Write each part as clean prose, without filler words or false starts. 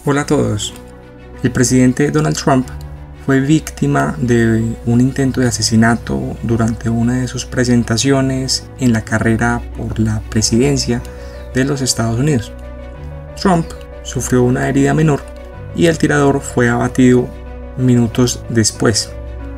Hola a todos. El presidente Donald Trump fue víctima de un intento de asesinato durante una de sus presentaciones en la carrera por la presidencia de los Estados Unidos. Trump sufrió una herida menor y el tirador fue abatido minutos después.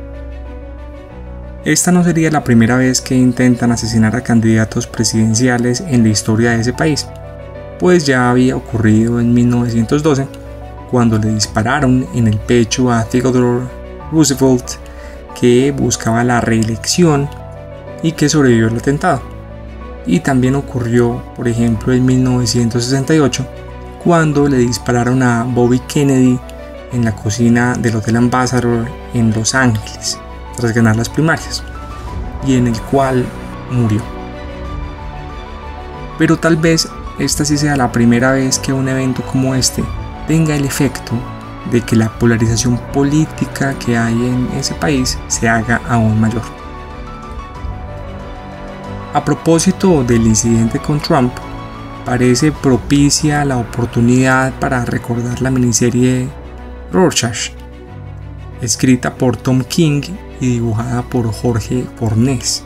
Esta no sería la primera vez que intentan asesinar a candidatos presidenciales en la historia de ese país, pues ya había ocurrido en 1912 cuando le dispararon en el pecho a Theodore Roosevelt, que buscaba la reelección y que sobrevivió al atentado. Y también ocurrió, por ejemplo, en 1968 cuando le dispararon a Bobby Kennedy en la cocina del Hotel Ambassador en Los Ángeles tras ganar las primarias, y en el cual murió. Pero tal vez esta sí sea la primera vez que un evento como este tenga el efecto de que la polarización política que hay en ese país se haga aún mayor. A propósito del incidente con Trump, parece propicia la oportunidad para recordar la miniserie Rorschach, escrita por Tom King y dibujada por Jorge Fornés.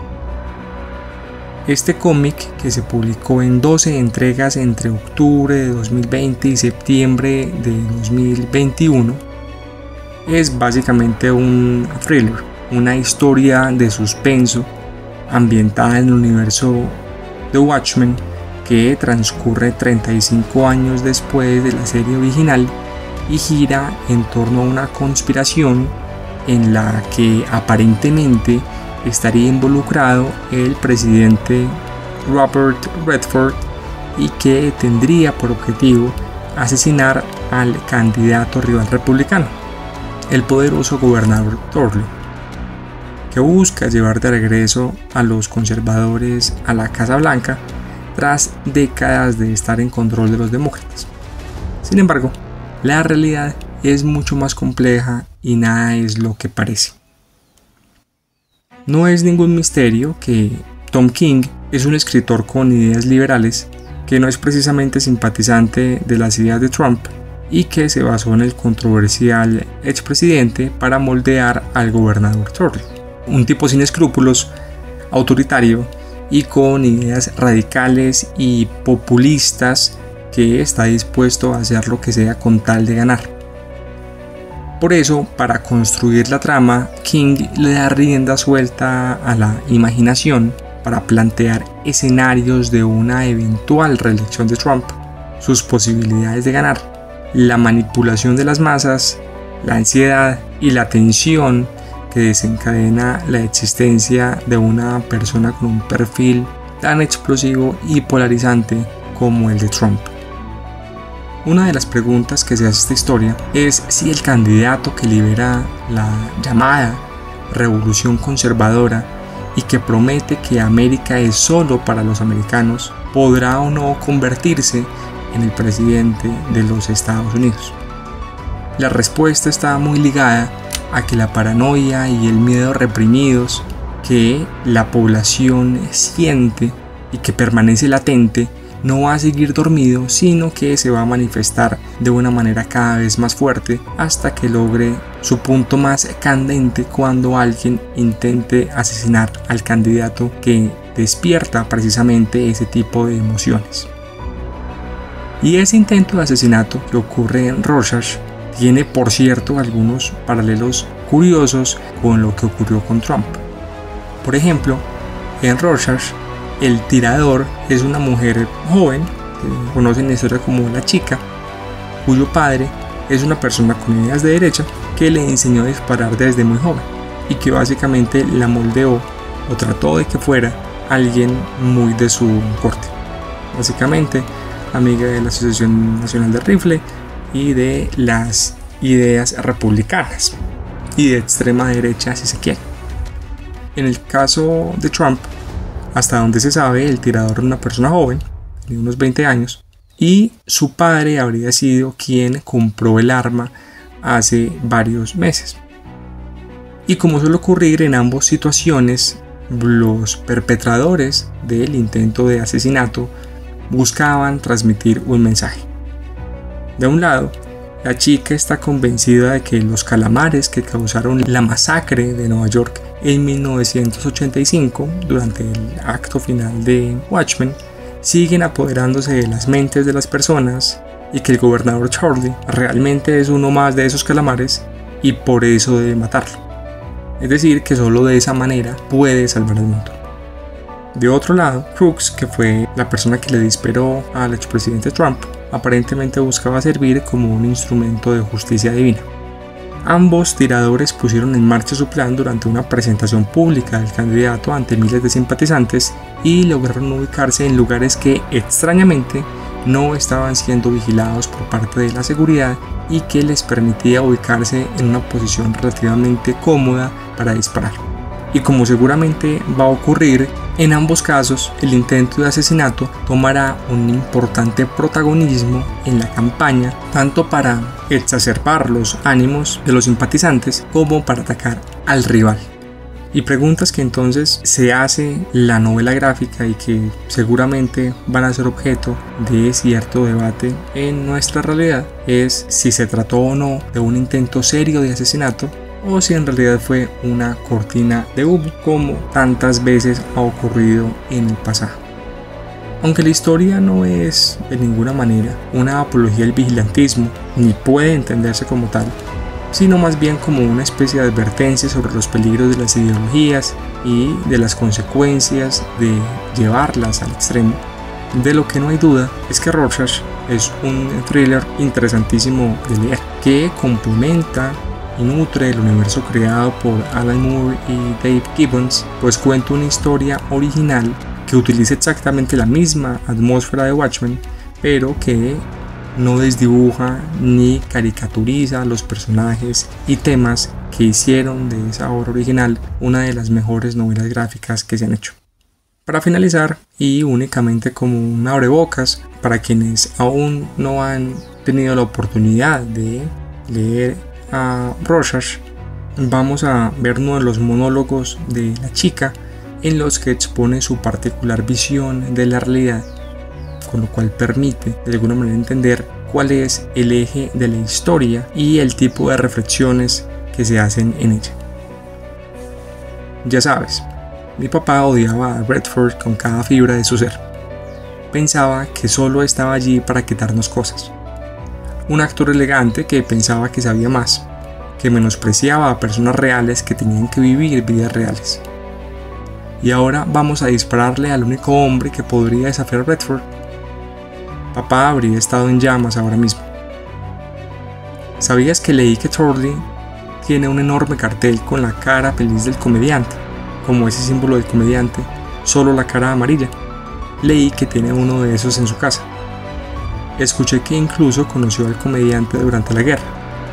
Este cómic, que se publicó en 12 entregas entre octubre de 2020 y septiembre de 2021, es básicamente un thriller, una historia de suspenso ambientada en el universo de Watchmen, que transcurre 35 años después de la serie original y gira en torno a una conspiración en la que aparentemente estaría involucrado el presidente Robert Redford y que tendría por objetivo asesinar al candidato rival republicano, el poderoso gobernador Thurlow, que busca llevar de regreso a los conservadores a la Casa Blanca tras décadas de estar en control de los demócratas. Sin embargo, la realidad es mucho más compleja y nada es lo que parece. No es ningún misterio que Tom King es un escritor con ideas liberales que no es precisamente simpatizante de las ideas de Trump y que se basó en el controversial expresidente para moldear al gobernador Thurlow, un tipo sin escrúpulos, autoritario y con ideas radicales y populistas que está dispuesto a hacer lo que sea con tal de ganar. Por eso, para construir la trama, King le da rienda suelta a la imaginación para plantear escenarios de una eventual reelección de Trump, sus posibilidades de ganar, la manipulación de las masas, la ansiedad y la tensión que desencadena la existencia de una persona con un perfil tan explosivo y polarizante como el de Trump. Una de las preguntas que se hace esta historia es si el candidato que lidera la llamada revolución conservadora y que promete que América es solo para los americanos podrá o no convertirse en el presidente de los Estados Unidos. La respuesta está muy ligada a que la paranoia y el miedo reprimidos que la población siente y que permanece latente no va a seguir dormido, sino que se va a manifestar de una manera cada vez más fuerte hasta que logre su punto más candente cuando alguien intente asesinar al candidato que despierta precisamente ese tipo de emociones. Y ese intento de asesinato que ocurre en Rorschach tiene, por cierto, algunos paralelos curiosos con lo que ocurrió con Trump. Por ejemplo, en Rorschach, el tirador es una mujer joven, que conocen la historia como La Chica, cuyo padre es una persona con ideas de derecha que le enseñó a disparar desde muy joven y que básicamente la moldeó o trató de que fuera alguien muy de su corte. Básicamente, amiga de la Asociación Nacional de Rifle y de las ideas republicanas y de extrema derecha, si se quiere. En el caso de Trump, hasta donde se sabe, el tirador era una persona joven, de unos 20 años, y su padre habría sido quien compró el arma hace varios meses. Y como suele ocurrir en ambas situaciones, los perpetradores del intento de asesinato buscaban transmitir un mensaje. De un lado, la chica está convencida de que los calamares que causaron la masacre de Nueva York en 1985, durante el acto final de Watchmen, siguen apoderándose de las mentes de las personas y que el gobernador Charlie realmente es uno más de esos calamares y por eso debe matarlo. Es decir, que solo de esa manera puede salvar el mundo. De otro lado, Crooks, que fue la persona que le disparó al expresidente Trump, aparentemente buscaba servir como un instrumento de justicia divina. Ambos tiradores pusieron en marcha su plan durante una presentación pública del candidato ante miles de simpatizantes y lograron ubicarse en lugares que, extrañamente, no estaban siendo vigilados por parte de la seguridad y que les permitía ubicarse en una posición relativamente cómoda para disparar. Y como seguramente va a ocurrir, en ambos casos el intento de asesinato tomará un importante protagonismo en la campaña, tanto para exacerbar los ánimos de los simpatizantes como para atacar al rival. Y preguntas que entonces se hace la novela gráfica y que seguramente van a ser objeto de cierto debate en nuestra realidad es si se trató o no de un intento serio de asesinato o si en realidad fue una cortina de humo, como tantas veces ha ocurrido en el pasado. Aunque la historia no es de ninguna manera una apología del vigilantismo, ni puede entenderse como tal, sino más bien como una especie de advertencia sobre los peligros de las ideologías y de las consecuencias de llevarlas al extremo, de lo que no hay duda es que Rorschach es un thriller interesantísimo de leer, que complementa y nutre el universo creado por Alan Moore y Dave Gibbons, pues cuenta una historia original que utiliza exactamente la misma atmósfera de Watchmen, pero que no desdibuja ni caricaturiza los personajes y temas que hicieron de esa obra original una de las mejores novelas gráficas que se han hecho. Para finalizar, y únicamente como un abrebocas para quienes aún no han tenido la oportunidad de leer a Rorschach, vamos a ver uno de los monólogos de la chica en los que expone su particular visión de la realidad, con lo cual permite de alguna manera entender cuál es el eje de la historia y el tipo de reflexiones que se hacen en ella. Ya sabes, mi papá odiaba a Redford con cada fibra de su ser. Pensaba que solo estaba allí para quitarnos cosas. Un actor elegante que pensaba que sabía más, que menospreciaba a personas reales que tenían que vivir vidas reales. Y ahora vamos a dispararle al único hombre que podría desafiar a Redford. Papá habría estado en llamas ahora mismo. ¿Sabías que leí que Charlie tiene un enorme cartel con la cara feliz del comediante, como ese símbolo del comediante, solo la cara amarilla? Leí que tiene uno de esos en su casa. Escuché que incluso conoció al comediante durante la guerra.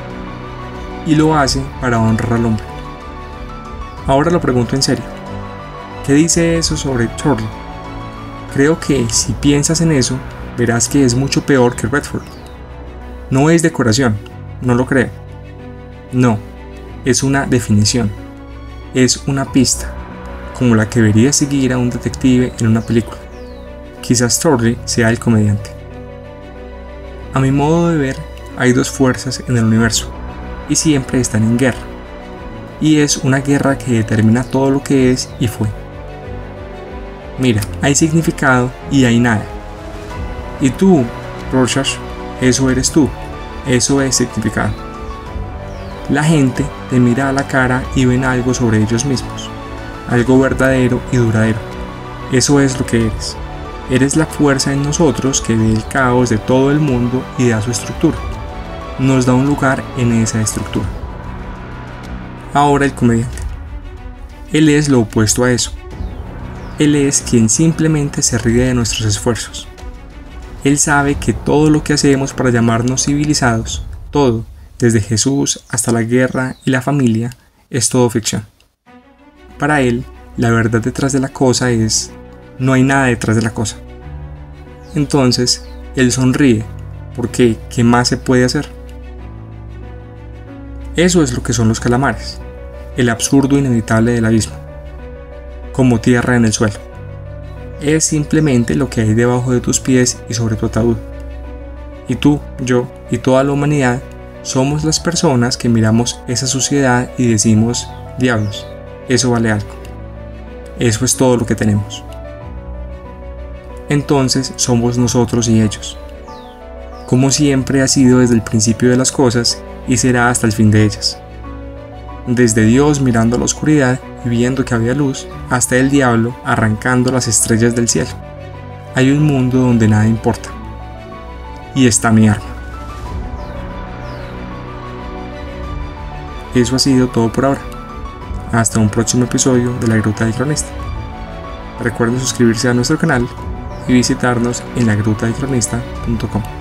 Y lo hace para honrar al hombre. Ahora lo pregunto en serio. ¿Qué dice eso sobre Charlie? Creo que si piensas en eso, verás que es mucho peor que Redford. No es decoración, no lo creo. No, es una definición. Es una pista, como la que debería seguir a un detective en una película. Quizás Charlie sea el comediante. A mi modo de ver, hay dos fuerzas en el universo, y siempre están en guerra. Y es una guerra que determina todo lo que es y fue. Mira, hay significado y hay nada. Y tú, Rorschach, eso eres tú, eso es significado. La gente te mira a la cara y ven algo sobre ellos mismos, algo verdadero y duradero. Eso es lo que eres. Eres la fuerza en nosotros que ve el caos de todo el mundo y da su estructura. Nos da un lugar en esa estructura. Ahora el comediante. Él es lo opuesto a eso. Él es quien simplemente se ríe de nuestros esfuerzos. Él sabe que todo lo que hacemos para llamarnos civilizados, todo, desde Jesús hasta la guerra y la familia, es todo ficción. Para él, la verdad detrás de la cosa es: no hay nada detrás de la cosa. Entonces, él sonríe, porque ¿qué más se puede hacer? Eso es lo que son los calamares, el absurdo inevitable del abismo, como tierra en el suelo. Es simplemente lo que hay debajo de tus pies y sobre tu ataúd. Y tú, yo y toda la humanidad somos las personas que miramos esa suciedad y decimos, diablos, eso vale algo. Eso es todo lo que tenemos. Entonces somos nosotros y ellos. Como siempre ha sido desde el principio de las cosas y será hasta el fin de ellas. Desde Dios mirando a la oscuridad y viendo que había luz, hasta el diablo arrancando las estrellas del cielo. Hay un mundo donde nada importa. Y está mi arma. Eso ha sido todo por ahora. Hasta un próximo episodio de La Gruta del Cronista. Recuerden suscribirse a nuestro canal y visitarnos en lagrutadelcronista.com.